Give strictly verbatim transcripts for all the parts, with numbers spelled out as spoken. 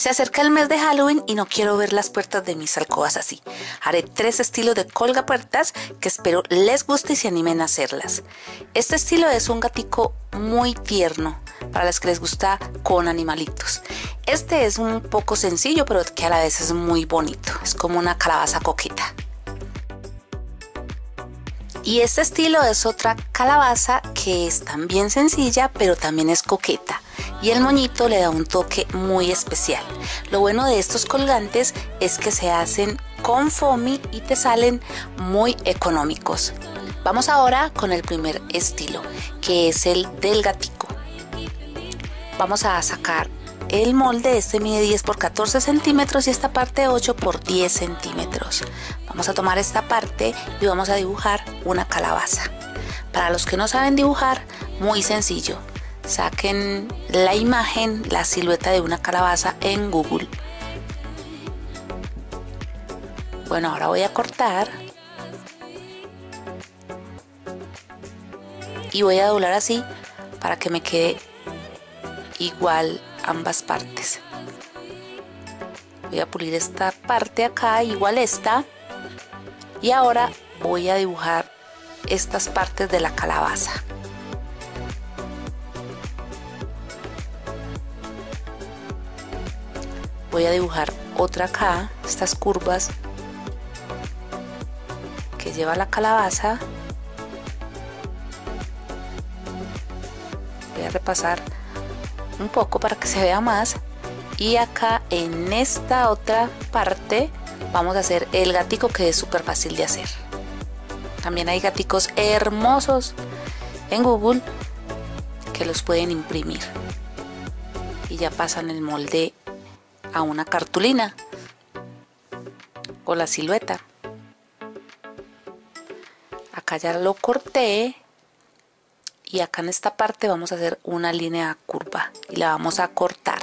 Se acerca el mes de Halloween y no quiero ver las puertas de mis alcobas así. Haré tres estilos de colgapuertas que espero les guste y se animen a hacerlas. Este estilo es un gatico muy tierno para las que les gusta con animalitos. Este es un poco sencillo, pero que a la vez es muy bonito. Es como una calabaza coqueta. Y este estilo es otra calabaza que es también sencilla, pero también es coqueta. Y el moñito le da un toque muy especial. Lo bueno de estos colgantes es que se hacen con foamy y te salen muy económicos. Vamos ahora con el primer estilo, que es el del gatico. Vamos a sacar el molde. Este mide diez por catorce centímetros y esta parte ocho por diez centímetros. Vamos a tomar esta parte y vamos a dibujar una calabaza. Para los que no saben dibujar, muy sencillo. Saquen la imagen, la silueta de una calabaza en Google. Bueno, ahora voy a cortar y voy a doblar así para que me quede igual ambas partes. Voy a pulir esta parte acá, igual esta, y ahora voy a dibujar estas partes de la calabaza. Voy a dibujar otra acá, estas curvas que lleva la calabaza. Voy a repasar un poco para que se vea más. Y acá en esta otra parte vamos a hacer el gatico, que es súper fácil de hacer. También hay gaticos hermosos en Google que los pueden imprimir y ya pasan el molde a una cartulina con la silueta. Acá ya lo corté y acá en esta parte vamos a hacer una línea curva y la vamos a cortar.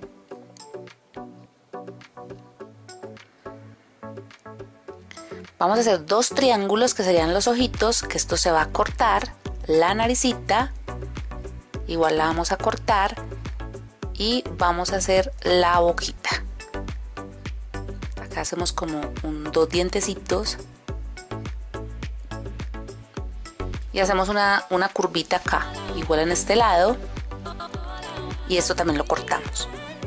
Vamos a hacer dos triángulos que serían los ojitos, que esto se va a cortar. La naricita igual la vamos a cortar y vamos a hacer la boquita. Acá hacemos como un, dos dientecitos y hacemos una, una curvita acá, igual en este lado, y esto también lo cortamos.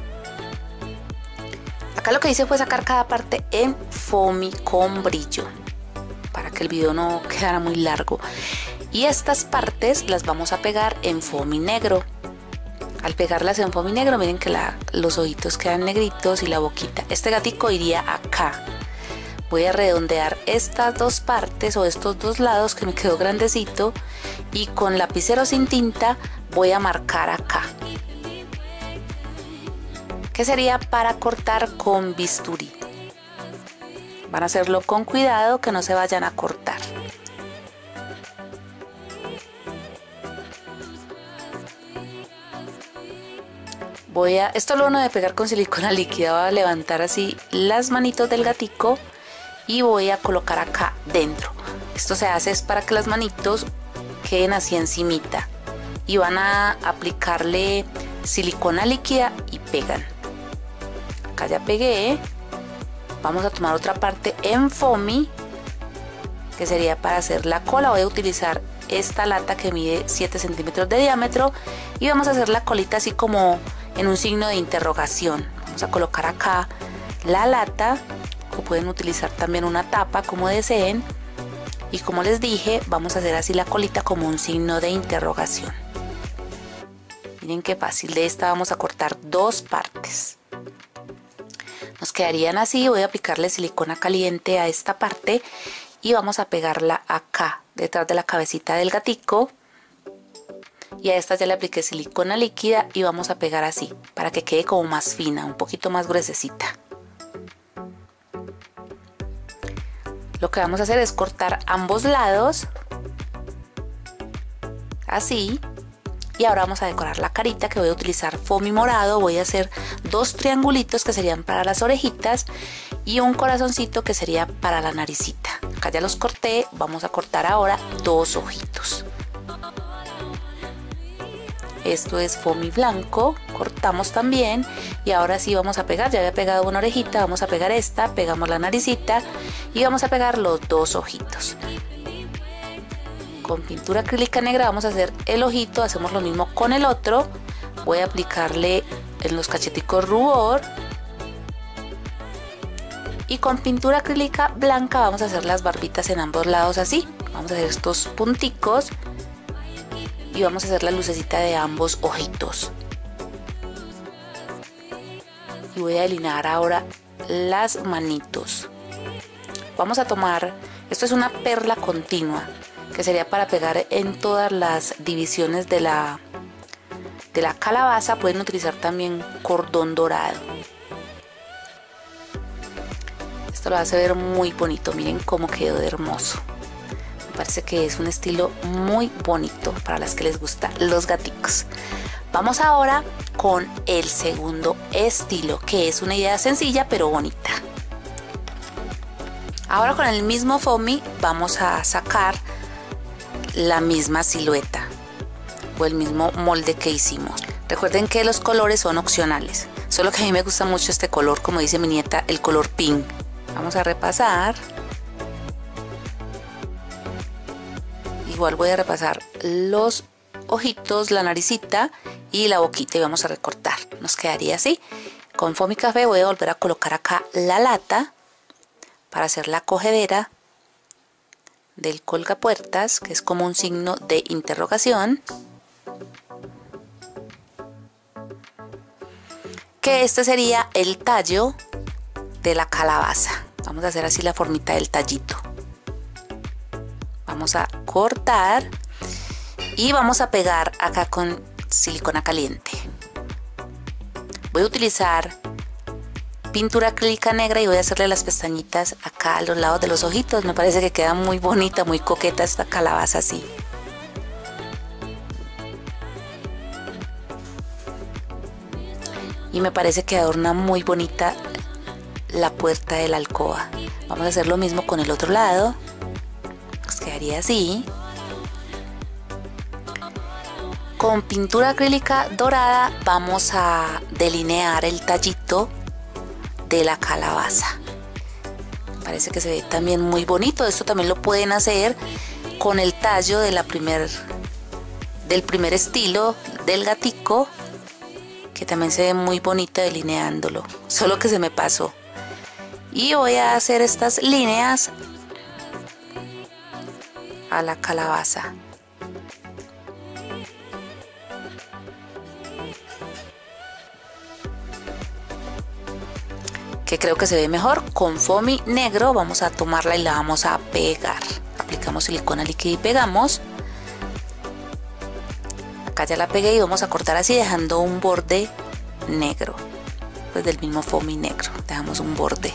Acá lo que hice fue sacar cada parte en foamy con brillo para que el video no quedara muy largo, y estas partes las vamos a pegar en foamy negro. Al pegarlas en foamy negro, miren que la, los ojitos quedan negritos y la boquita. Este gatico iría acá. Voy a redondear estas dos partes o estos dos lados que me quedó grandecito, y con lapicero sin tinta voy a marcar acá, que sería para cortar con bisturí. Van a hacerlo con cuidado, que no se vayan a cortar. Voy a, esto es lo bueno de pegar con silicona líquida. Voy a levantar así las manitos del gatico y voy a colocar acá dentro. Esto se hace es para que las manitos queden así encimita, y van a aplicarle silicona líquida y pegan. Acá ya pegué. Vamos a tomar otra parte en foamy, que sería para hacer la cola. Voy a utilizar esta lata que mide siete centímetros de diámetro y vamos a hacer la colita así como en un signo de interrogación. Vamos a colocar acá la lata, o pueden utilizar también una tapa como deseen, y como les dije, vamos a hacer así la colita como un signo de interrogación. Miren qué fácil. De esta vamos a cortar dos partes. Nos quedarían así. Voy a aplicarle silicona caliente a esta parte y vamos a pegarla acá detrás de la cabecita del gatico, y a esta ya le apliqué silicona líquida y vamos a pegar así para que quede como más fina, un poquito más gruesecita. Lo que vamos a hacer es cortar ambos lados así, y ahora vamos a decorar la carita, que voy a utilizar foamy morado. Voy a hacer dos triangulitos que serían para las orejitas y un corazoncito que sería para la naricita. Acá ya los corté. Vamos a cortar ahora dos ojitos Esto es foamy blanco, cortamos también y ahora sí vamos a pegar. Ya había pegado una orejita, vamos a pegar esta, pegamos la naricita y vamos a pegar los dos ojitos. Con pintura acrílica negra vamos a hacer el ojito, hacemos lo mismo con el otro. Voy a aplicarle en los cacheticos rubor y con pintura acrílica blanca vamos a hacer las barbitas en ambos lados así. Vamos a hacer estos punticos y vamos a hacer la lucecita de ambos ojitos. Y voy a delinear ahora las manitos. Vamos a tomar, esto es una perla continua, que sería para pegar en todas las divisiones de la, de la calabaza. Pueden utilizar también cordón dorado. Esto lo hace ver muy bonito, miren cómo quedó de hermoso. Me parece que es un estilo muy bonito para las que les gustan los gaticos. Vamos ahora con el segundo estilo, que es una idea sencilla pero bonita. Ahora con el mismo foamy vamos a sacar la misma silueta o el mismo molde que hicimos. Recuerden que los colores son opcionales, solo que a mí me gusta mucho este color, como dice mi nieta, el color pink. Vamos a repasar. Igual voy a repasar los ojitos, la naricita y la boquita y vamos a recortar. Nos quedaría así. Con foamy café voy a volver a colocar acá la lata para hacer la cogedera del colgapuertas, que es como un signo de interrogación, que este sería el tallo de la calabaza. Vamos a hacer así la formita del tallito. Vamos a cortar y vamos a pegar acá con silicona caliente. Voy a utilizar pintura acrílica negra y voy a hacerle las pestañitas acá a los lados de los ojitos. Me parece que queda muy bonita, muy coqueta esta calabaza así. Y me parece que adorna muy bonita la puerta de la alcoba. Vamos a hacer lo mismo con el otro lado. Nos quedaría así. Con pintura acrílica dorada vamos a delinear el tallito de la calabaza. Parece que se ve también muy bonito. Esto también lo pueden hacer con el tallo de la primer, del primer estilo del gatico, que también se ve muy bonito delineándolo, solo que se me pasó. Y voy a hacer estas líneas a la calabaza. Que creo que se ve mejor. Con foamy negro vamos a tomarla y la vamos a pegar. Aplicamos silicona líquida y pegamos. Acá ya la pegué y vamos a cortar así, dejando un borde negro, pues del mismo foamy negro dejamos un borde.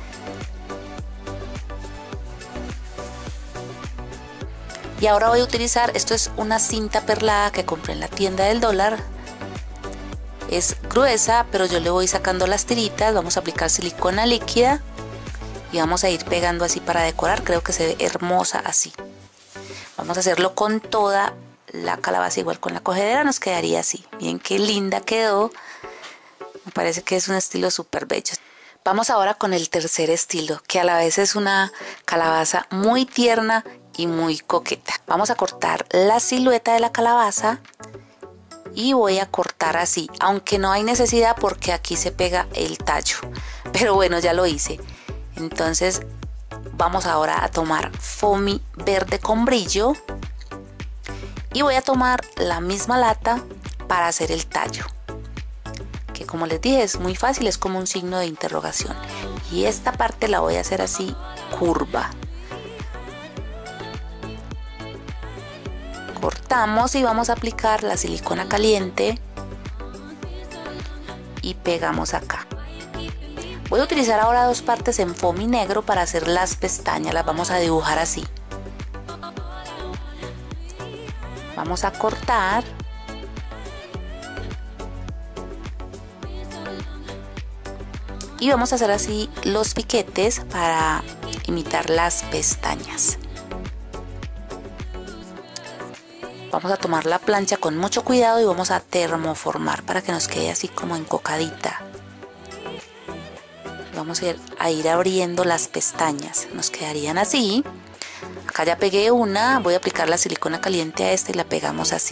Y ahora voy a utilizar, esto es una cinta perlada que compré en la tienda del dólar. Es gruesa, pero yo le voy sacando las tiritas. Vamos a aplicar silicona líquida y vamos a ir pegando así para decorar. Creo que se ve hermosa así. Vamos a hacerlo con toda la calabaza, igual con la cogedera nos quedaría así. Miren qué linda quedó. Me parece que es un estilo súper bello. Vamos ahora con el tercer estilo, que a la vez es una calabaza muy tierna y muy coqueta. Vamos a cortar la silueta de la calabaza y voy a cortar así, aunque no hay necesidad porque aquí se pega el tallo, pero bueno, ya lo hice. Entonces vamos ahora a tomar foamy verde con brillo y voy a tomar la misma lata para hacer el tallo, que como les dije es muy fácil, es como un signo de interrogación, y esta parte la voy a hacer así curva. Cortamos y vamos a aplicar la silicona caliente y pegamos acá. Voy a utilizar ahora dos partes en foamy negro para hacer las pestañas, las vamos a dibujar así. Vamos a cortar y vamos a hacer así los piquetes para imitar las pestañas. Vamos a tomar la plancha con mucho cuidado y vamos a termoformar para que nos quede así como encocadita. Vamos a ir, a ir abriendo las pestañas, nos quedarían así. Acá ya pegué una, voy a aplicar la silicona caliente a esta y la pegamos así.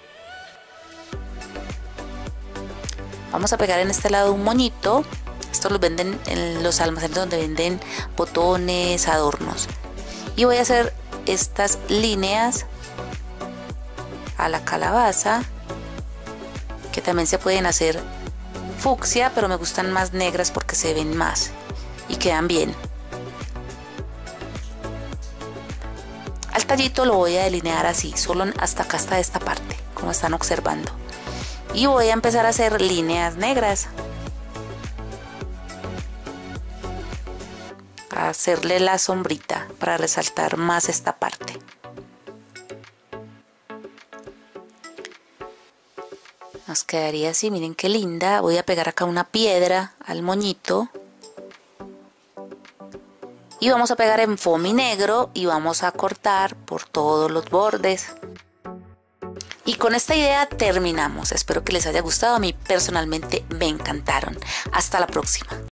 Vamos a pegar en este lado un moñito. Estos los venden en los almacenes donde venden botones, adornos. Y voy a hacer estas líneas a la calabaza, que también se pueden hacer fucsia, pero me gustan más negras porque se ven más y quedan bien. Al tallito lo voy a delinear así, solo hasta acá, hasta esta parte, como están observando. Y voy a empezar a hacer líneas negras, a hacerle la sombrita para resaltar más esta parte. Nos quedaría así, miren qué linda. Voy a pegar acá una piedra al moñito. Y vamos a pegar en foamy negro y vamos a cortar por todos los bordes. Y con esta idea terminamos. Espero que les haya gustado. A mí personalmente me encantaron. Hasta la próxima.